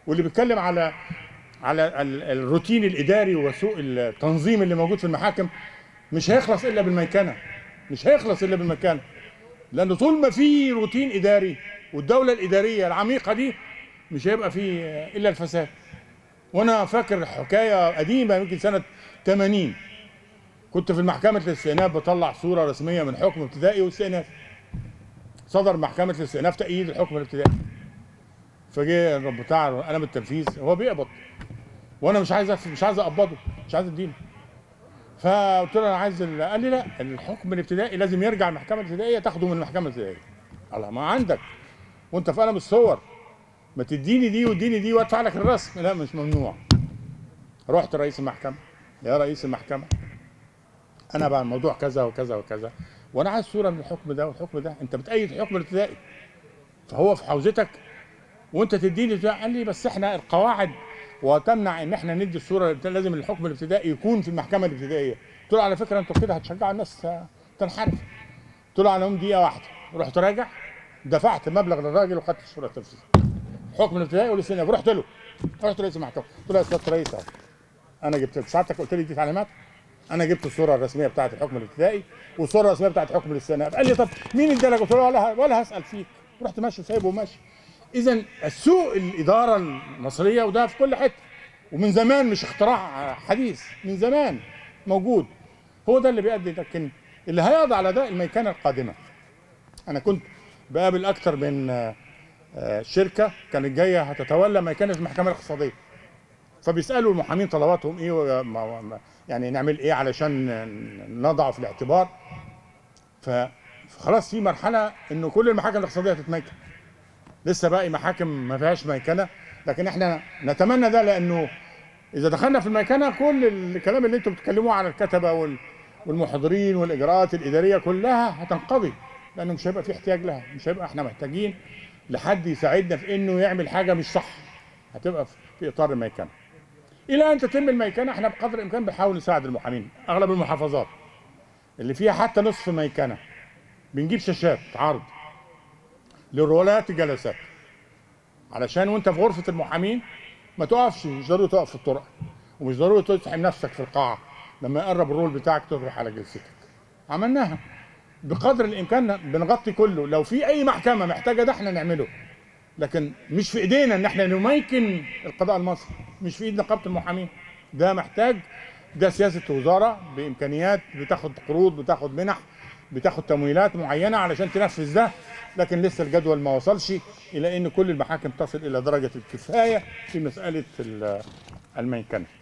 واللي بيتكلم على الروتين الاداري وسوء التنظيم اللي موجود في المحاكم مش هيخلص الا بالميكنه. مش هيخلص الا بالميكنه، لان طول ما في روتين اداري والدوله الاداريه العميقه دي مش هيبقى فيه الا الفساد. وانا فاكر حكايه قديمه يمكن سنه 80، كنت في محكمه الاستئناف بطلع صوره رسميه من حكم ابتدائي واستئناف. صدر محكمه الاستئناف تأييد الحكم الابتدائي، فجه بتاع قلم التنفيذ هو بيقبض وانا مش عايز اقبضه، مش عايز اديله. فقلت له انا عايز قال لي لا، الحكم الابتدائي لازم يرجع المحكمه الابتدائيه تاخده من المحكمه الابتدائيه. الله، ما عندك وانت في قلم الصور ما تديني دي واديني دي وادفع لك الرسم؟ لا، مش ممنوع. رحت رئيس المحكمه، يا رئيس المحكمه انا بقى الموضوع كذا وكذا وكذا، وانا عايز صوره من الحكم ده والحكم ده، انت بتأيد الحكم الابتدائي فهو في حوزتك وانت تديني ده. قال لي بس احنا القواعد وتمنع ان احنا ندي الصوره لازم الحكم الابتدائي يكون في المحكمه الابتدائيه. قلت له على فكره انتوا كده هتشجعوا الناس تنحرف. قلت له على دقيقه واحده، رحت راجع دفعت مبلغ للراجل وخدت الصوره التنفيذيه الحكم الابتدائي والاستئناف. رحت رئيس المحكمه قلت له يا سياده الرئيس اهو، انا جبت ساعتك قلت لي دي تعليمات، انا جبت الصوره الرسميه بتاعه الحكم الابتدائي والصوره الرسميه بتاعه حكم الاستئناف. قال لي طب مين ادالك؟ قلت له ولا هسال فيك. رحت ماشي سايبه وماشي. اذا السوء الاداره المصريه وده في كل حته، ومن زمان مش اختراع حديث، من زمان موجود. هو ده اللي بيؤدي. لكن اللي هيقضي على ده الميكنه القادمه. انا كنت بقابل اكتر من شركه كانت جايه هتتولى ميكنه المحكمه الاقتصاديه، فبيسالوا المحامين طلباتهم ايه، يعني نعمل ايه علشان نضعه في الاعتبار. فخلاص في مرحله انه كل المحاكم الاقتصاديه تتميكن، لسه باقي محاكم ما فيهاش ميكنه، لكن احنا نتمنى ده، لانه اذا دخلنا في الميكنه كل الكلام اللي انتم بتتكلموه على الكتبه والمحضرين والاجراءات الاداريه كلها هتنقضي، لانه مش هيبقى في احتياج لها. مش هيبقى احنا محتاجين لحد يساعدنا في انه يعمل حاجه مش صح، هتبقى في اطار الميكنه. الى ان تتم الميكنه احنا بقدر الامكان بنحاول نساعد المحامين. اغلب المحافظات اللي فيها حتى نصف ميكنه بنجيب شاشات عرض لرولات الجلسات، علشان وانت في غرفه المحامين ما تقفش، مش ضروري تقف في الطرق، ومش ضروري تزحم نفسك في القاعه، لما يقرب الرول بتاعك تروح على جلستك. عملناها بقدر الامكان، بنغطي كله. لو في اي محكمه محتاجه ده احنا نعمله، لكن مش في ايدينا ان احنا نميكن القضاء المصري، مش في ايد نقابه المحامين. ده محتاج، ده سياسه وزاره بامكانيات، بتاخد قروض، بتاخد منح، بتاخد تمويلات معينه علشان تنفذ ده. لكن لسه الجدول ما وصلش الى ان كل المحاكم تصل الى درجه الكفايه في مساله الميكنه.